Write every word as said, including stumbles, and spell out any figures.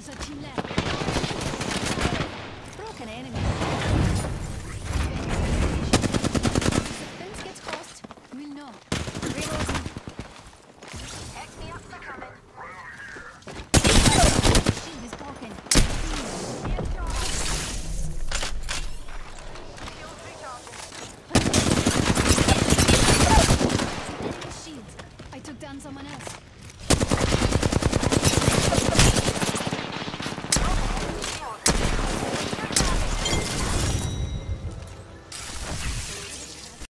a team left. Broken enemy. If fence gets crossed, we'll know. Reloading. Pick me up for coming. Shield is broken. Shield recharging. Enemy shield. I took down someone else.